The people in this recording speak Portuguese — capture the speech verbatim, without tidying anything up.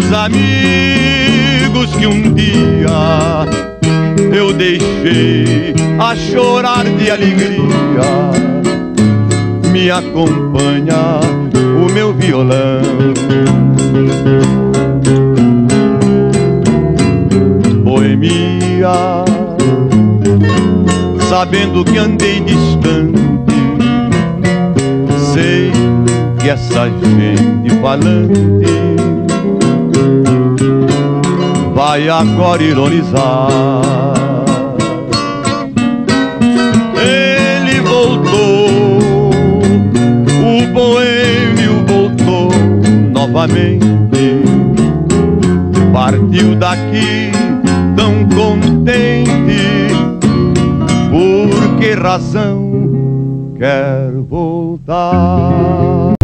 os amigos que um dia eu deixei a chorar de alegria, me acompanha o meu violão. Boemia, sabendo que andei distante, sei que essa gente falante vai agora ironizar. Ele voltou, o boêmio voltou novamente, partiu daqui tão contente. Por que razão quer voltar?